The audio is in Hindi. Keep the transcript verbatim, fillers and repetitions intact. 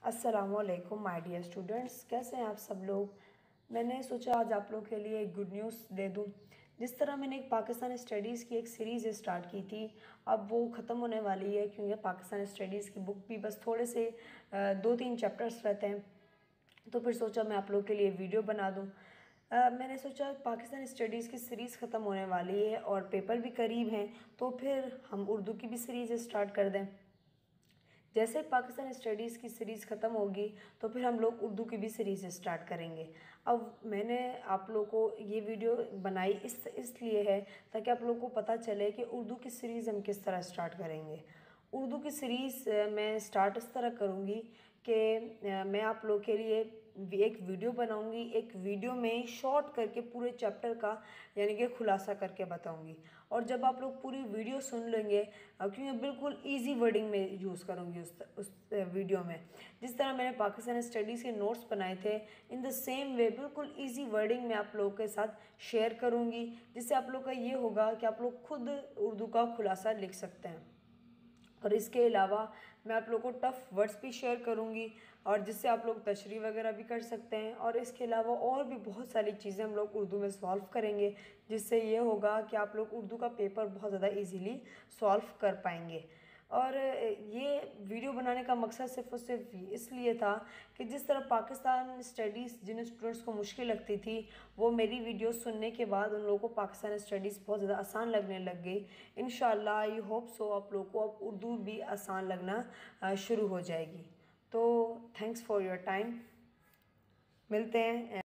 अस्सलामुअलैकुम माय डियर स्टूडेंट्स, कैसे हैं आप सब लोग। मैंने सोचा आज आप लोगों के लिए एक गुड न्यूज़ दे दूं। जिस तरह मैंने एक पाकिस्तान स्टडीज़ की एक सीरीज़ स्टार्ट की थी, अब वो ख़त्म होने वाली है, क्योंकि पाकिस्तान स्टडीज़ की बुक भी बस थोड़े से दो तीन चैप्टर्स रहते हैं। तो फिर सोचा मैं आप लोगों के लिए वीडियो बना दूँ। Uh, मैंने सोचा पाकिस्तान स्टडीज़ की सीरीज़ ख़त्म होने वाली है और पेपर भी करीब हैं, तो फिर हम उर्दू की भी सीरीज़ स्टार्ट कर दें। जैसे पाकिस्तान स्टडीज़ की सीरीज़ ख़त्म होगी तो फिर हम लोग उर्दू की भी सीरीज़ स्टार्ट करेंगे। अब मैंने आप लोगों को ये वीडियो बनाई इस इसलिए है ताकि आप लोगों को पता चले कि उर्दू की सीरीज़ हम किस तरह स्टार्ट करेंगे। उर्दू की सीरीज़ मैं स्टार्ट इस तरह करूँगी कि मैं आप लोगों के लिए एक वीडियो बनाऊंगी। एक वीडियो में शॉर्ट करके पूरे चैप्टर का यानी कि खुलासा करके बताऊंगी। और जब आप लोग पूरी वीडियो सुन लेंगे, क्योंकि बिल्कुल इजी वर्डिंग में यूज़ करूंगी उस उस वीडियो में। जिस तरह मैंने पाकिस्तान स्टडीज़ के नोट्स बनाए थे, इन द सेम वे बिल्कुल ईजी वर्डिंग में आप लोगों के साथ शेयर करूँगी, जिससे आप लोग का ये होगा कि आप लोग खुद उर्दू का खुलासा लिख सकते हैं। और इसके अलावा मैं आप लोगों को टफ़ वर्ड्स भी शेयर करूंगी, और जिससे आप लोग तशरीह वगैरह भी कर सकते हैं। और इसके अलावा और भी बहुत सारी चीज़ें हम लोग उर्दू में सॉल्व करेंगे, जिससे ये होगा कि आप लोग उर्दू का पेपर बहुत ज़्यादा इजीली सॉल्व कर पाएंगे। और ये वीडियो बनाने का मकसद सिर्फ और सिर्फ इसलिए था कि जिस तरह पाकिस्तान स्टडीज़ जिन स्टूडेंट्स को मुश्किल लगती थी, वो मेरी वीडियो सुनने के बाद उन लोगों को पाकिस्तान स्टडीज़ बहुत ज़्यादा आसान लगने लग गई। इंशाल्लाह आई होप सो आप लोगों को अब उर्दू भी आसान लगना शुरू हो जाएगी। तो थैंक्स फॉर योर टाइम। मिलते हैं।